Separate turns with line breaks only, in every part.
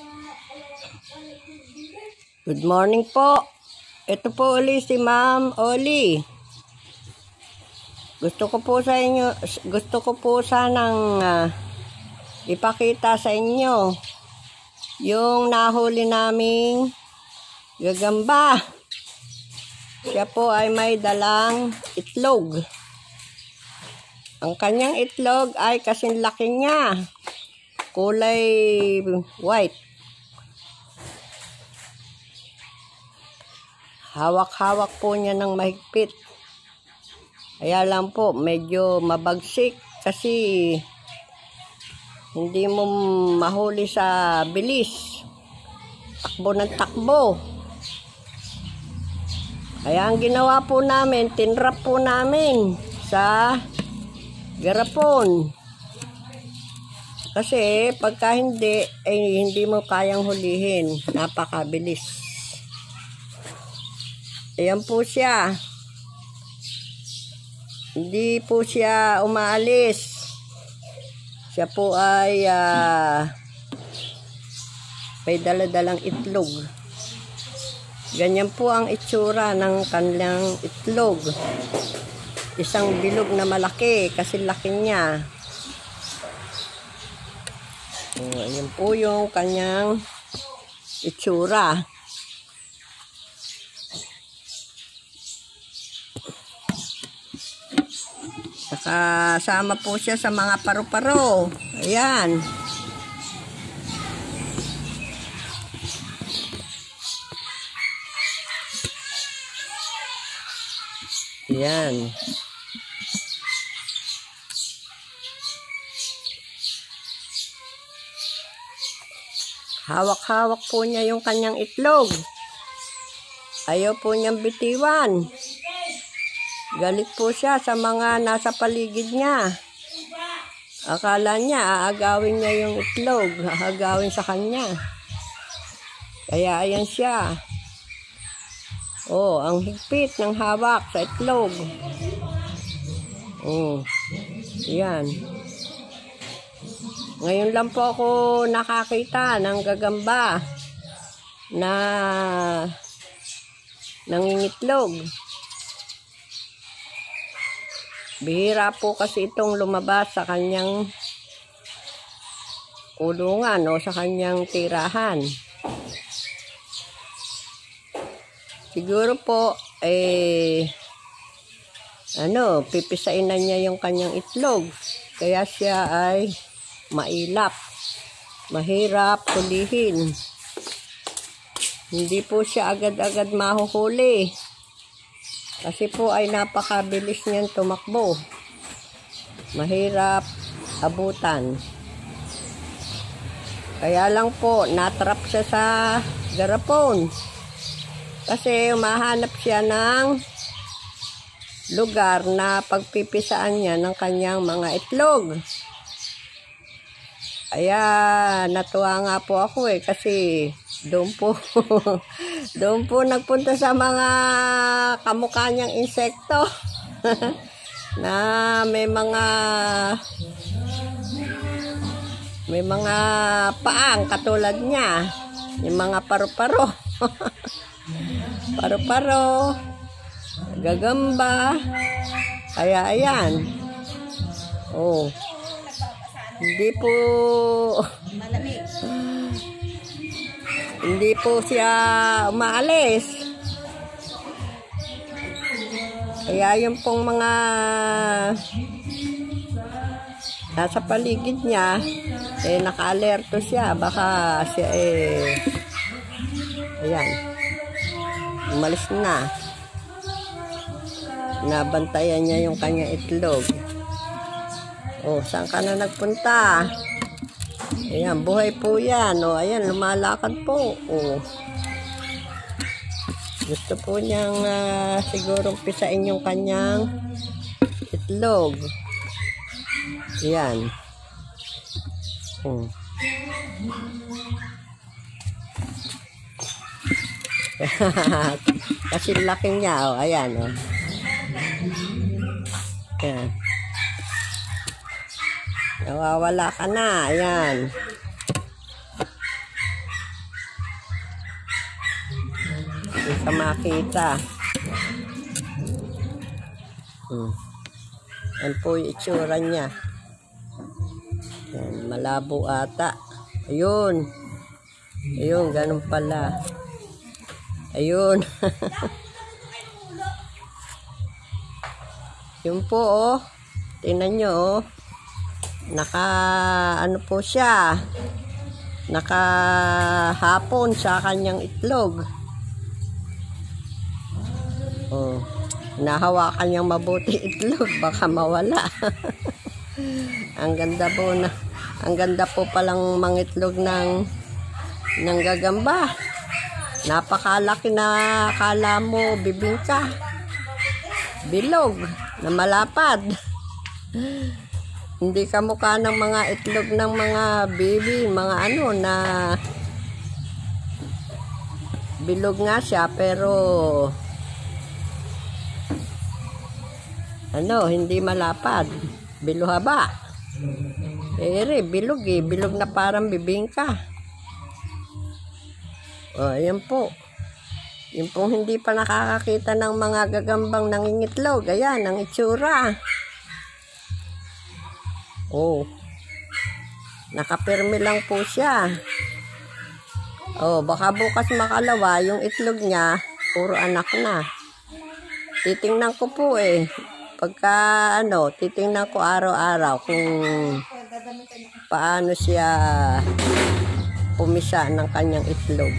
Good morning po. Ito po uli si Ma'am Oli. Gusto ko po sanang ipakita sa inyo yung nahuli naming gagamba. Siya po ay may dalang itlog. Ang kanyang itlog ay kasing laki niya. Kulay white. Hawak-hawak po niya ng mahigpit. Kaya lang po, medyo mabagsik kasi hindi mo mahuli sa bilis. Takbo ng takbo. Kaya ang ginawa po namin, tinrap po namin sa garapon. Kasi pagka hindi, ay hindi mo kayang hulihin. Napakabilis. Ayan po siya. Hindi po siya umaalis. Siya po ay may daladalang itlog. Ganyan po ang itsura ng kanilang itlog. Isang bilog na malaki kasi laki niya. Ayan po yung kanyang itsura. Nakasama po siya sa mga paru-paro. Ayan. Ayan. Hawak-hawak po niya yung kanyang itlog. Ayaw po niyang bitiwan. Galit po siya sa mga nasa paligid niya. Akala niya aagawin niya yung itlog. Aagawin sa kanya. Kaya ayan siya. Oh, ang higpit ng hawak sa itlog. Oh, yan. Ngayon lang po ako nakakita ng gagamba na nangingitlog. Bihira po kasi itong lumabas sa kanyang kulungan o sa kanyang tirahan. Siguro po, pipisain na niya yung kanyang itlog. Kaya siya ay mailap. Mahirap hulihin. Hindi po siya agad-agad mahuhuli. Kasi po ay napakabilis niyan tumakbo. Mahirap abutan. Kaya lang po, natrap siya sa garapon. Kasi umahanap siya ng lugar na pagpipisaan niya ng kanyang mga itlog. Kaya natuwa nga po ako kasi doon po nagpunta sa mga kamukha niyang insekto na may mga paang katulad niya, yung mga paru-paro. Paru-paro, gagamba. Kaya ayan. Oh. Hindi po siya umaalis. Kaya yung pong mga nasa paligid niya, naka-alerto siya. Baka siya ayan. Umalis na. Nabantayan niya yung kanyang itlog. Oh, saan ka na nagpunta? Ayan, buhay po yan. O, ayan, lumalakad po. O. Gusto po niyang siguro pisain yung kanyang itlog. Ayan. Kasi laki niya. O, ayan. O. Ayan. Nawawala ka na. Ayan. sa makita. Yan po yung itsura niya. Yan, malabo ata. Ayun. Ayun, ganun pala. Ayun. Yun po, oh. Tingnan nyo, oh. Ano po siya. Nakahapon sa kanyang itlog. Oh. Nahawakan niyang mabuti itlog. Baka mawala. Ang ganda po na. Ang ganda po palang mangitlog ng gagamba. Napakalaki na akala mo bibingka. Bilog na malapad. Hindi kamukha ng mga itlog ng mga baby, mga ano na bilog nga siya pero ano, hindi malapad. Biluhaba. Bilog eh. Bilog na parang bibingka. O, ayan po. Yung pong hindi pa nakakakita ng mga gagambang nangingitlog. Ayan, ang itsura. Oh. Nakapirmi lang po siya. Oh, baka bukas makalawa, yung itlog niya, puro anak na. Titingnan ko po eh. Pagka ano, titingnan ko araw-araw kung paano siya pumisa ng kanyang itlog.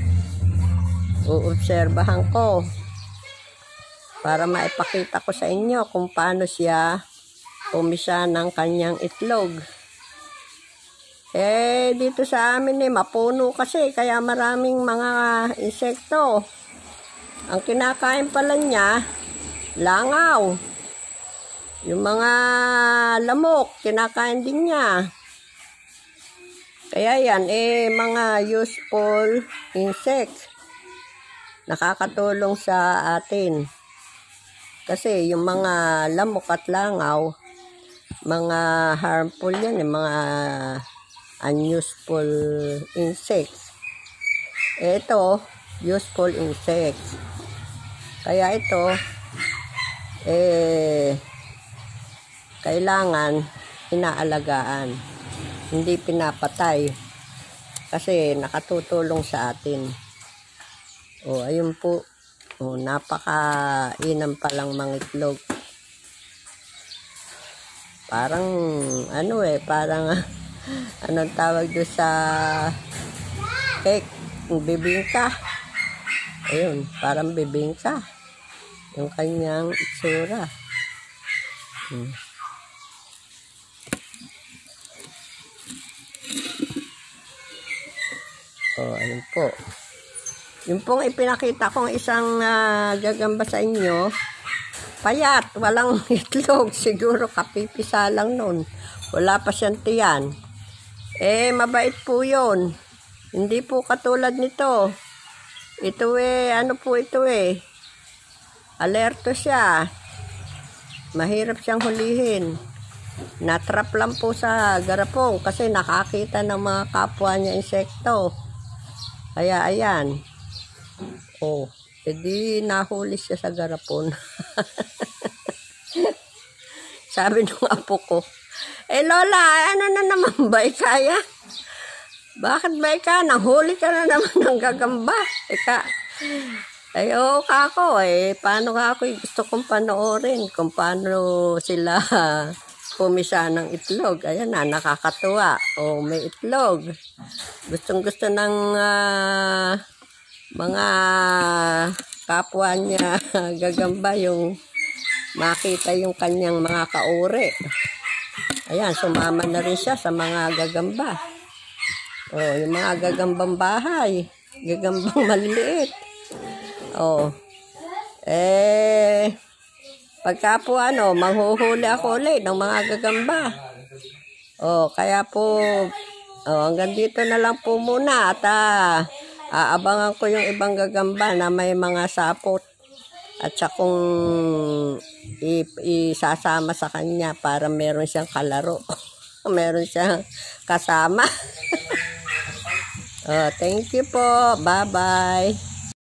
Uobserbahan ko para maipakita ko sa inyo kung paano siya pumisa ng kanyang itlog. Eh, dito sa amin eh, mapuno kasi, kaya maraming mga insekto. Ang kinakain pala niya, langaw. Yung mga lamok, kinakain din niya. Kaya yan, eh, mga useful insect. Nakakatulong sa atin. Kasi yung mga lamok at langaw, mga harmful yan, mga unuseful insects. Ito, useful insects. Kaya ito, kailangan inaalagaan. Hindi pinapatay. Kasi nakatutulong sa atin. O, ayun po. O, napaka-inam palang mangitlog. Parang, ano parang, anong tawag doon sa cake, bibingka. Ayun, parang bibingka. Yung kanyang itsura. O, ayun po. Yung pong ipinakita kong isang gagamba sa inyo, payat, walang itlog. Siguro kapipisa lang nun. Wala pa siyang tiyan. Mabait po yun. Hindi po katulad nito. Ito ano po ito alerto siya. Mahirap siyang hulihin. Natrap lang po sa garapong kasi nakakita ng mga kapwa niya insekto. Kaya ayan. Oh, edi nahuli siya sa garapon. Sabi nung apo ko, Lola, ano na naman ba kaya? Bakit ba nahuli ka na naman ng gagamba? Oo kako paano ako gusto kong panoorin kung paano sila pumisa ng itlog. Ayan na, nakakatuwa. May itlog. Gustong-gusto ng mga kapwa niya gagamba yung makita yung kanyang mga kauri. Ayan, sumama na rin siya sa mga gagamba. Yung mga gagambang bahay. Gagambang maliliit. Pagka po manghuhuli ako ulit ng mga gagamba. Kaya po, hanggang dito na lang po muna at aabangan ko yung ibang gagamba na may mga sapot at sa kung isasama sa kanya para meron siyang kalaro. Meron siyang kasama. Thank you po. Bye-bye.